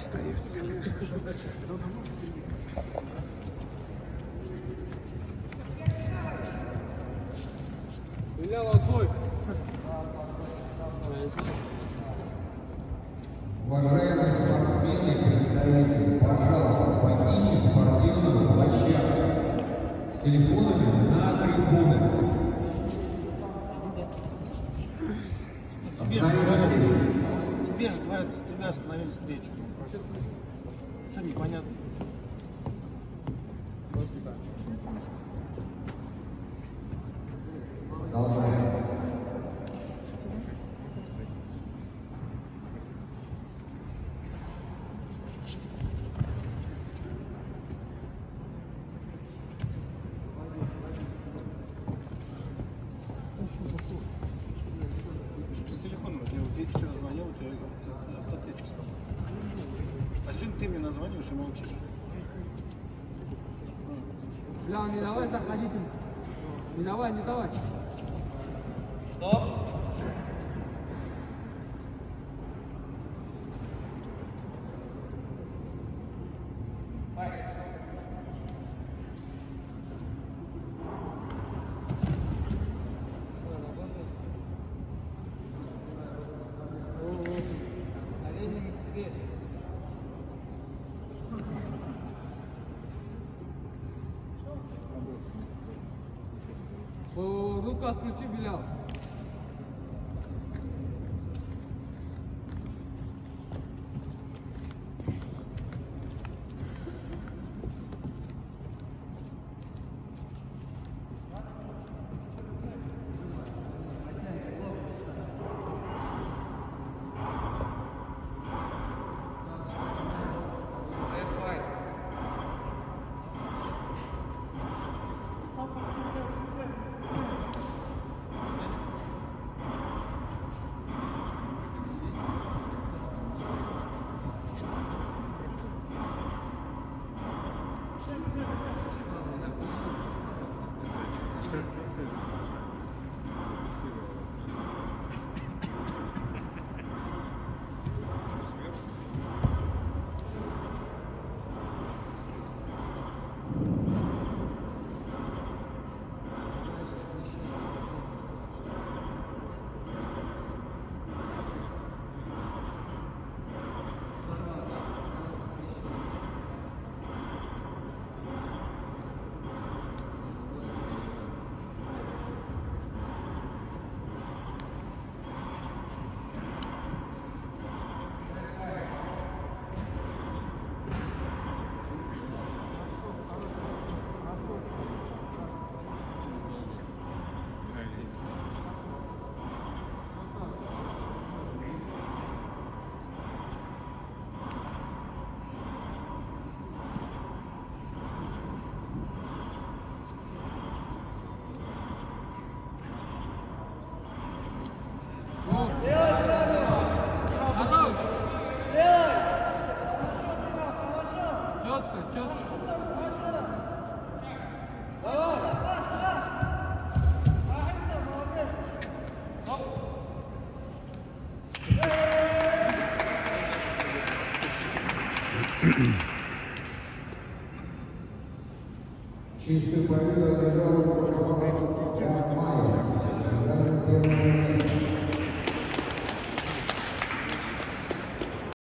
стоит. Уважаемые спортсмены и представители, пожалуйста, покиньте спортивную площадку с телефонами на трибунах. Тебе же говорят, с тебя остановили встречу. Что непонятно? Продолжаем. Что с телефоном? Я вчера звонил, у тебя автоответчик спрашивал. А сегодня ты мне названиваешь и молчишь. Бля, не давай заходить. Не давай, не давай. Стоп! Олени к себе. Руку отключи, Белял. Четко, четко. Чистую победу одержал Майя.